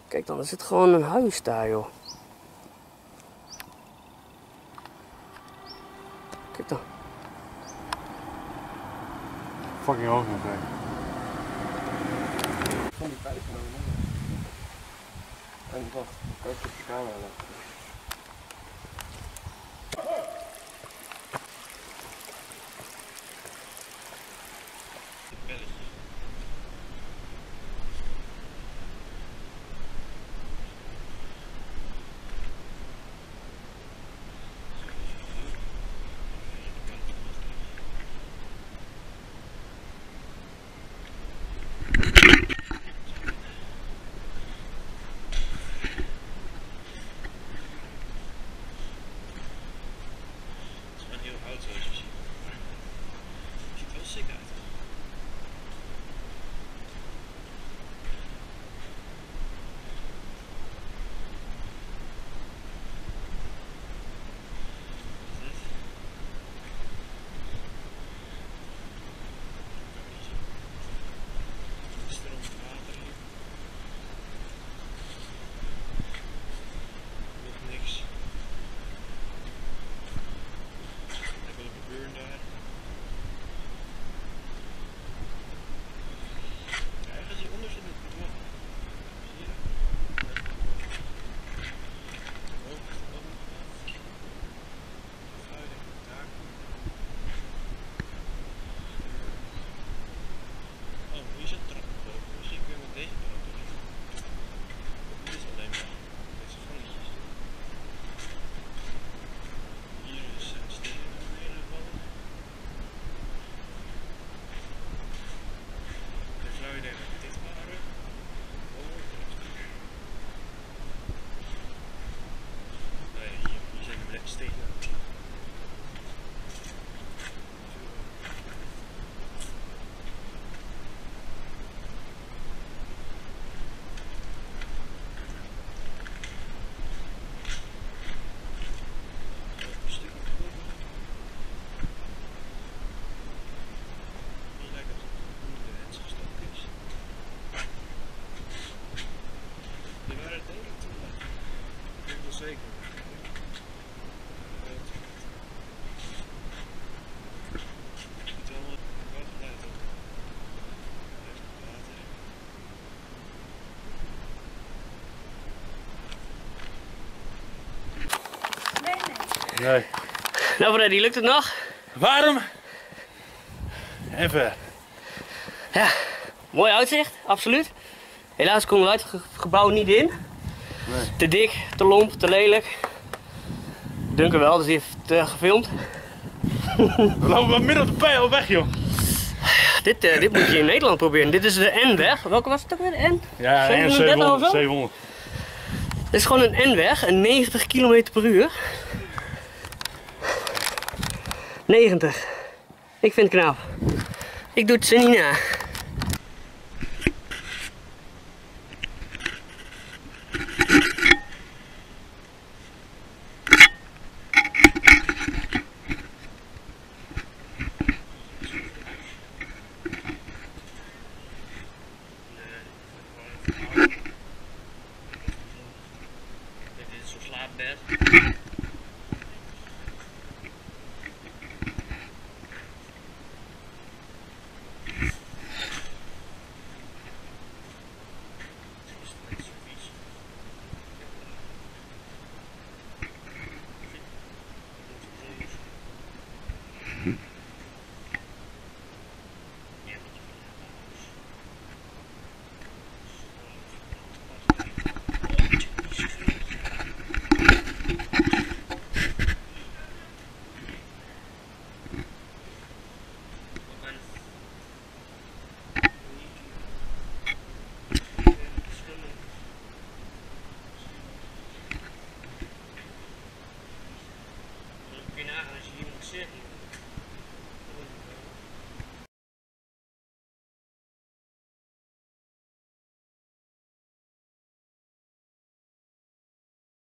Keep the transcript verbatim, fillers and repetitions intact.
Kijk dan, er zit gewoon een huis daar, joh. Kijk dan. Fucking hoog nog, hè. Van die pijpen naar beneden. En wacht, kijk op de camera laten. Nee. Nou Freddy, lukt het nog? Warm en ver. Ja, mooi uitzicht, absoluut. Helaas konden we het gebouw niet in. Nee. Te dik, te lomp, te lelijk. Duncan wel, dus die heeft uh, gefilmd. We lopen wel midden op de pijl weg, joh. Dit, uh, dit moet je in Nederland proberen. Dit is de N-weg. Welke was het ook weer? De N? Ja, en zevenhonderd of zo? zevenhonderd. Dit is gewoon een N-weg, een negentig kilometer per uur. negentig. Ik vind het knap. Ik doe het ze niet na. Dit is zo'n slaapbed.